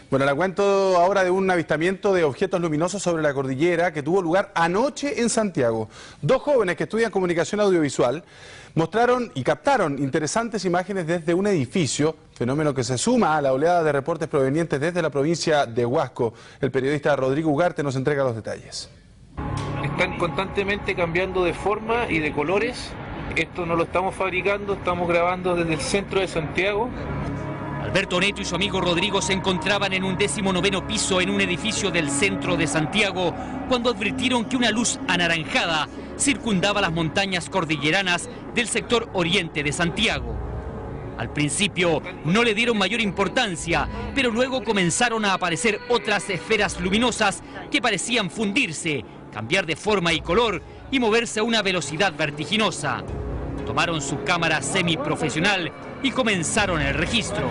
Bueno, le cuento ahora de un avistamiento de objetos luminosos sobre la cordillera que tuvo lugar anoche en Santiago. Dos jóvenes que estudian comunicación audiovisual mostraron y captaron interesantes imágenes desde un edificio, fenómeno que se suma a la oleada de reportes provenientes desde la provincia de Huasco. El periodista Rodrigo Ugarte nos entrega los detalles. Están constantemente cambiando de forma y de colores. Esto no lo estamos fabricando, estamos grabando desde el centro de Santiago. Alberto Neto y su amigo Rodrigo se encontraban en un 19º piso en un edificio del centro de Santiago cuando advirtieron que una luz anaranjada circundaba las montañas cordilleranas del sector oriente de Santiago. Al principio no le dieron mayor importancia, pero luego comenzaron a aparecer otras esferas luminosas que parecían fundirse, cambiar de forma y color y moverse a una velocidad vertiginosa. Tomaron su cámara semiprofesional y comenzaron el registro.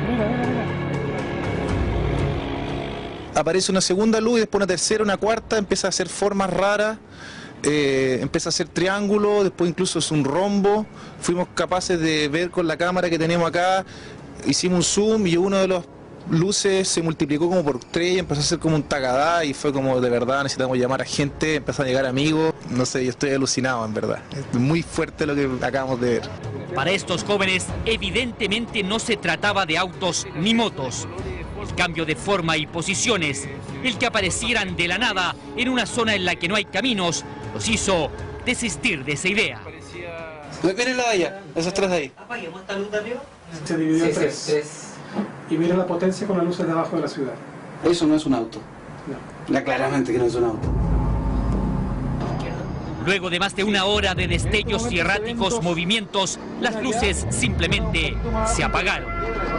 Aparece una segunda luz y después una tercera, una cuarta, empieza a hacer formas raras, empieza a hacer triángulo, después incluso es un rombo. Fuimos capaces de ver con la cámara que tenemos acá, hicimos un zoom y uno de los luces se multiplicó como por 3 y empezó a ser como un tagadá y fue como de verdad necesitamos llamar a gente, empezó a llegar amigos, no sé, yo estoy alucinado en verdad, es muy fuerte lo que acabamos de ver. Para estos jóvenes evidentemente no se trataba de autos ni motos. El cambio de forma y posiciones, el que aparecieran de la nada en una zona en la que no hay caminos, los hizo desistir de esa idea. Miren la de allá, esos tres de ahí. ¿Apaguemos esta luz de arriba? Se dividió en tres. Y mira la potencia con las luces de abajo de la ciudad. Eso no es un auto. No. Claramente que no es un auto. Luego de más de una hora de destellos y erráticos movimientos, las luces simplemente se apagaron.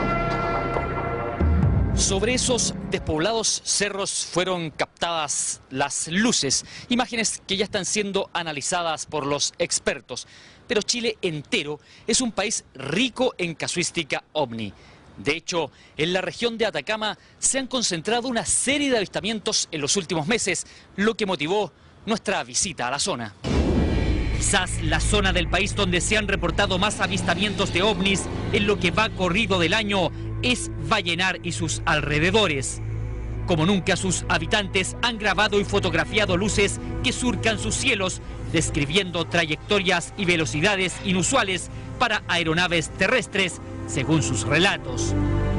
Sobre esos despoblados cerros fueron captadas las luces, imágenes que ya están siendo analizadas por los expertos. Pero Chile entero es un país rico en casuística ovni. De hecho, en la región de Atacama se han concentrado una serie de avistamientos en los últimos meses, lo que motivó nuestra visita a la zona. Quizás la zona del país donde se han reportado más avistamientos de ovnis en lo que va corrido del año es Vallenar y sus alrededores. Como nunca, sus habitantes han grabado y fotografiado luces que surcan sus cielos, describiendo trayectorias y velocidades inusuales para aeronaves terrestres, según sus relatos.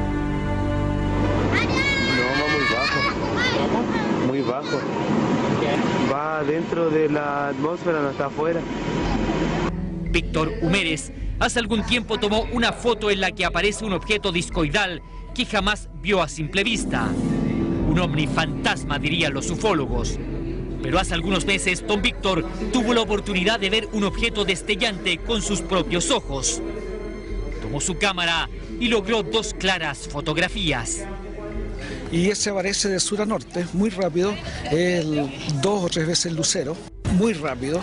No, va muy bajo, va dentro de la atmósfera, no está afuera. Víctor Humérez hace algún tiempo tomó una foto en la que aparece un objeto discoidal que jamás vio a simple vista. Un ovni fantasma, dirían los ufólogos. Pero hace algunos meses, don Víctor tuvo la oportunidad de ver un objeto destellante con sus propios ojos. Tomó su cámara y logró 2 claras fotografías. Y ese aparece de sur a norte, muy rápido, 2 o 3 veces el lucero, muy rápido,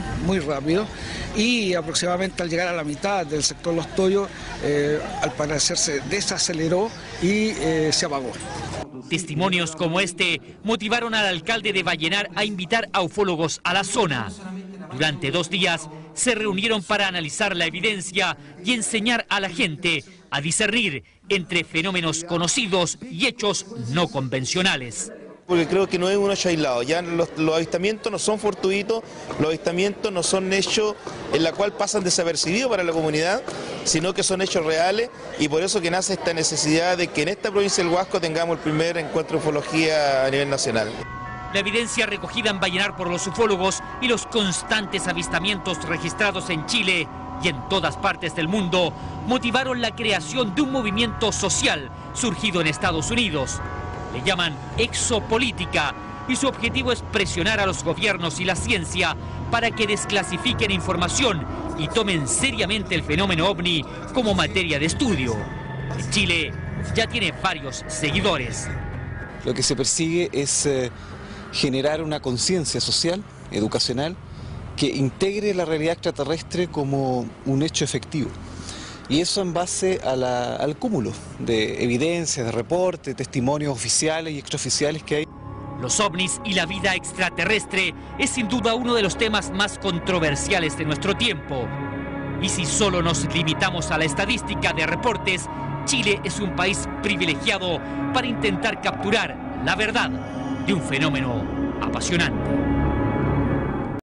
y aproximadamente al llegar a la mitad del sector Los Toyos, al parecer se desaceleró y se apagó. Testimonios como este motivaron al alcalde de Vallenar a invitar a ufólogos a la zona. Durante 2 días se reunieron para analizar la evidencia y enseñar a la gente a discernir entre fenómenos conocidos y hechos no convencionales. Porque creo que no es un hecho aislado, ya los avistamientos no son fortuitos, los avistamientos no son hechos en la cual pasan desapercibidos para la comunidad, sino que son hechos reales y por eso que nace esta necesidad de que en esta provincia del Huasco tengamos el primer encuentro de ufología a nivel nacional. La evidencia recogida en Vallenar por los ufólogos y los constantes avistamientos registrados en Chile y en todas partes del mundo motivaron la creación de un movimiento social surgido en Estados Unidos. Le llaman exopolítica y su objetivo es presionar a los gobiernos y la ciencia para que desclasifiquen información y tomen seriamente el fenómeno ovni como materia de estudio. En Chile ya tiene varios seguidores. Lo que se persigue es generar una conciencia social, educacional, que integre la realidad extraterrestre como un hecho efectivo. Y eso en base al cúmulo de evidencias, de reportes, testimonios oficiales y extraoficiales que hay. Los ovnis y la vida extraterrestre es sin duda uno de los temas más controversiales de nuestro tiempo. Y si solo nos limitamos a la estadística de reportes, Chile es un país privilegiado para intentar capturar la verdad de un fenómeno apasionante.